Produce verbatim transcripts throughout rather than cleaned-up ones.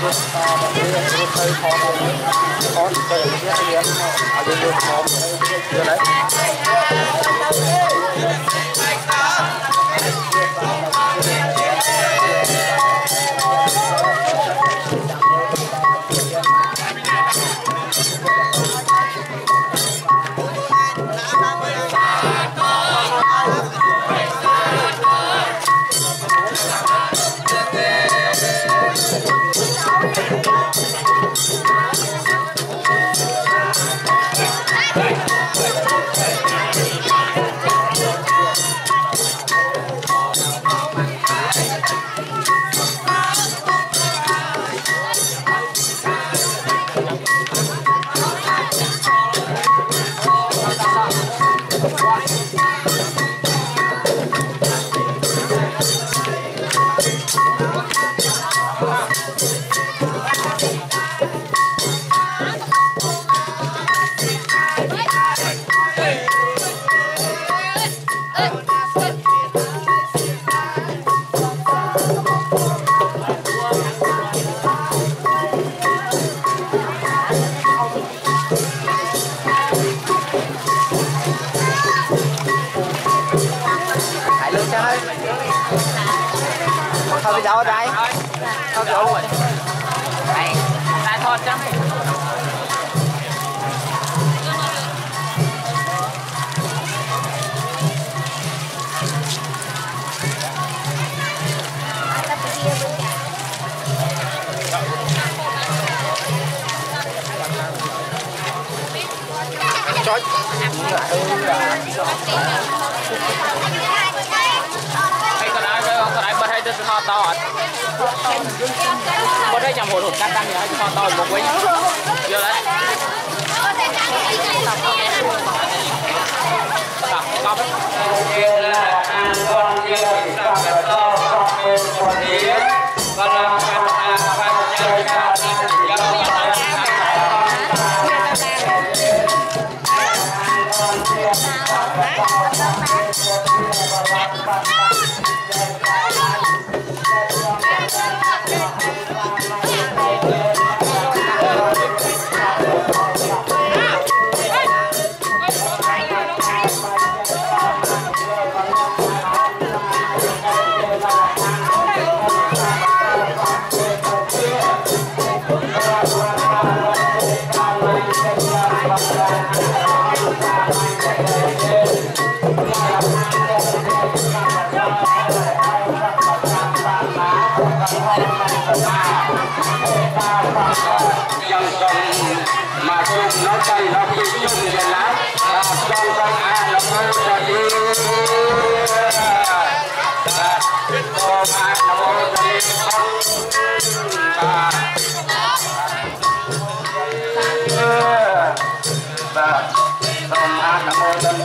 Thôi đâu ở đây? Thôi rồi. Đây, tại thôi chứ. Chói. Hay còn ai còn ai bật hay tôi thò to ạ. Bật đây nhằm hồn hồn căng căng như thế thò to một quýnh. Chưa đấy. Tập cọp. Kia là an con kia tập cái to tập bên còn đi. Còn là cái là cái chơi cả mà chung nó tay nó bị chung vậy lắm con con ai nó mới ra đi con ai nó mới ra đi và con ai nó mới ra đi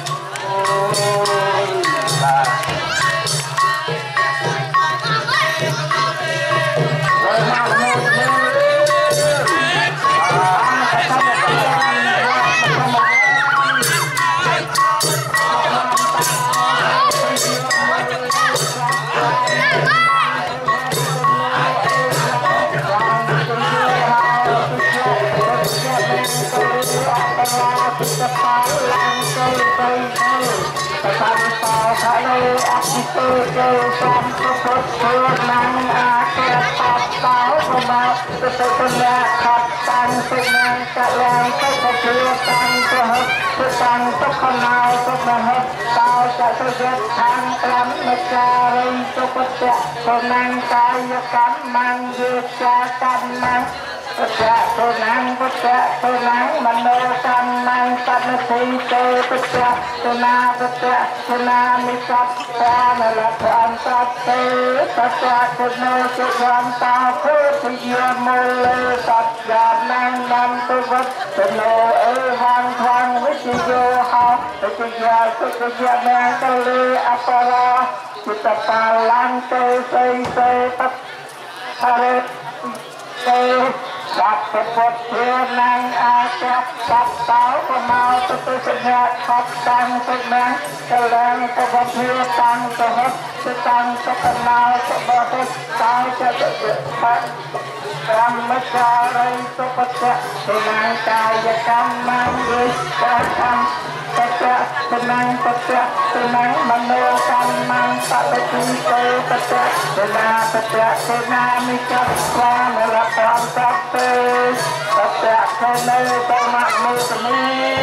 tôi nắng bất kể tôi nắng mà nô tan mang tan si tê bất kể tôi na bất kể tôi na mi sắp ta là là toàn sắp tê tất cả tôi nô tôi quan ta khứ thì yêu mô lê sắp gà năng năm tôi vật tôi nô ê hoang hoang với chị vô học với chị già tôi tôi già mẹ tôi lê apara chị tập ta lan tê xây xây tất thà tê Bạc Phật Phật thiên năng a chắp chắp táo của mau tự tự sinh nhạc khắp tăng tự năng tự lên tự vật hiếu tăng tự hết tự tăng tự cần nào tự bờ hết táo cho tự tự phát Ram cha rai tự Phật cha tự năng ca ya cam mang đi ca cam Phật cha tự năng Phật cha tự năng mano cam mang Phật tinh tế Phật cha tự na Phật cha tự na mi cha qua mê la tam Phật tư Phật cha khơi nơi tâm mạng mô tự ni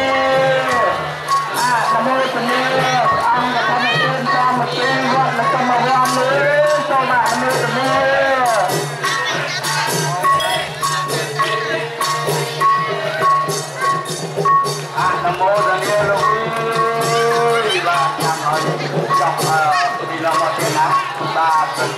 à nam mô tự ni ông là con một tên cha một tên gọi là tâm mạng hoa nữ cho mạng nam mô tự ni Nam mô Đà Lạt Lôi ba năm hỏi trong đi làm một thiên án ba tuần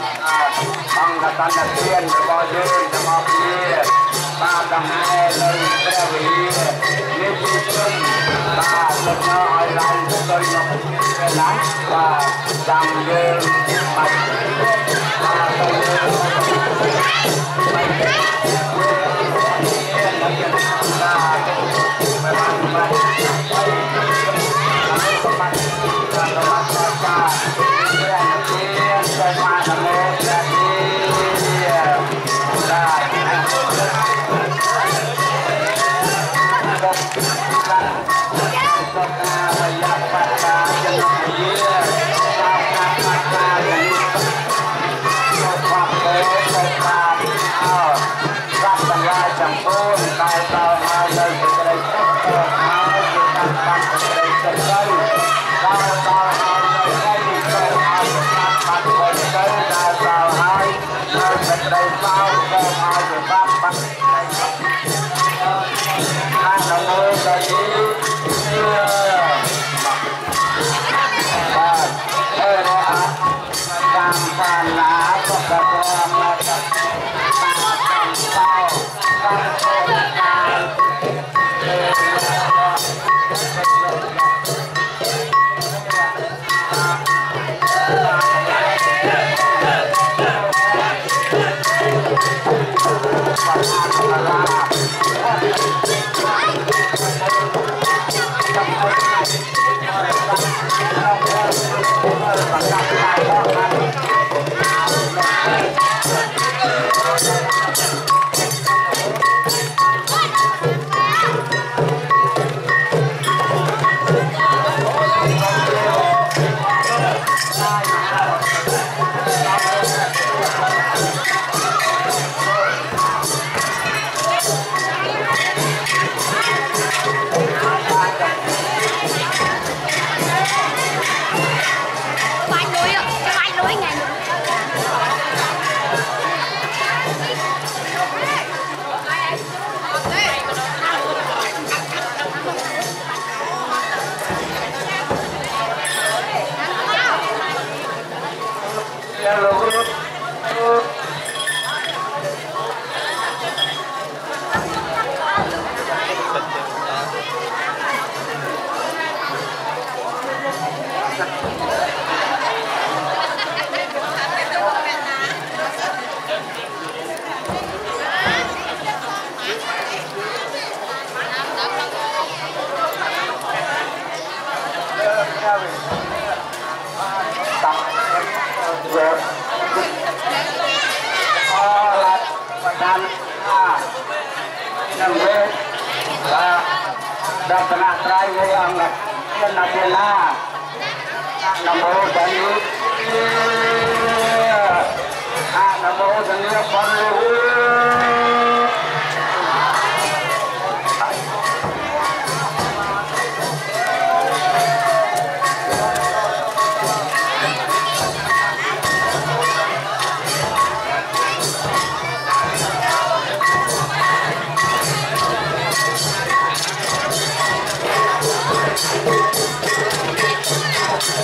bằng cả tan đặc tiên bao nhiêu năm học kia ba năm hai lần theo vị liên tiếp xuân ba lần hỏi lần tôi nó cũng thiên án và làm đơn bạch ba tôi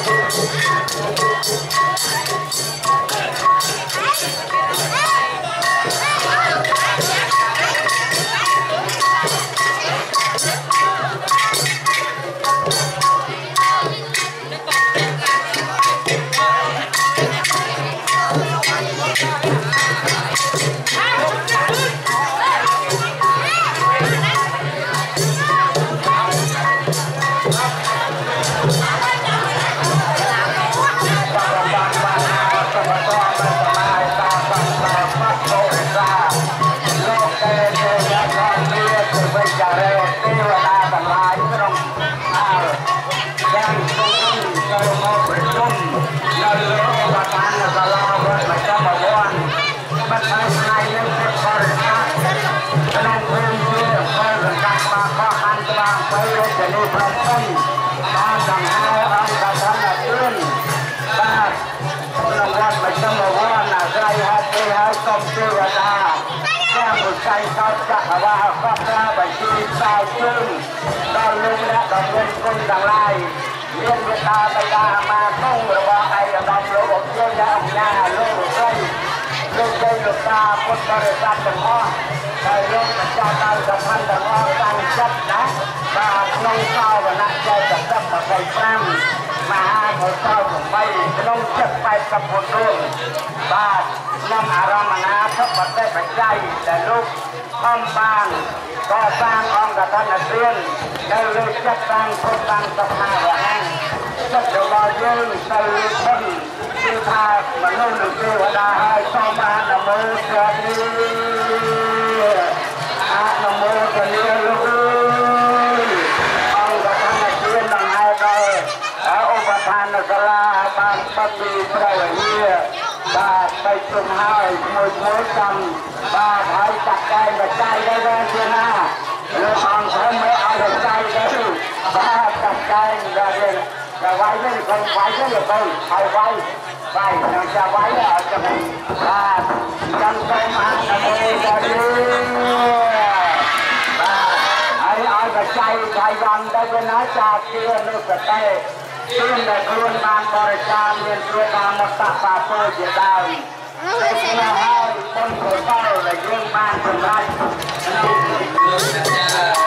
Hey! ใจเขาจะว่าก็จะไปที่ตายซึ่งตอนลุงและดอกเงินคนต่างไรเรียนวิชาไปดามาต้องระวังไอ้ดอกโลกเยี่ยมยาหน้าโลกใกล้ลูกใจลูกตาพุทธบริษัทเป็นพ่อใจลูกเจ้าตาสัมพันธ์กับพ่อตั้งชัดนะบาปน้องเศร้าวันนั้นใจจะจับมาไปแปรมมาหาเขาเศร้าผมไปน้องเจ็บไปกับคนรุ่งบาปน้ำอารมณ์นาทับปัดได้ปัจจัยแต่ลูกห้องบ้านก็สร้างองค์กฐานเรียนได้เลยจัดตั้งคนตั้งสภาแห่งจัดรอยืนใส่คนที่พามนุษย์เทวดาให้สองมาหนโมเกิดนี้อาหนโมเกิดนี้ลูกองค์กฐานเรียนดังไงก็อุปทานสลาบางปฏิปราเฮียบาไปจุ่มให้มวยมวยจำบาหายจับใจแบบใจได้แรงเชียนะเรื่องของเขาไม่เอาแต่ใจได้บาจับใจได้เลยจะไว้เรื่องคนไว้เรื่องไปไปไว้ไปจะไว้แล้วจะไปบาจังใจมาทำเองได้บาไอ้เอาแต่ใจใจวันได้เป็นอาจารย์เชื่อเรื่องแต่ซึ่งในครัวบางบริการเรียนรู้ตามมัตตาปาโตเจดาวได้เชื่อให้ต้นโผล่ในเรื่องบ้านเป็นไร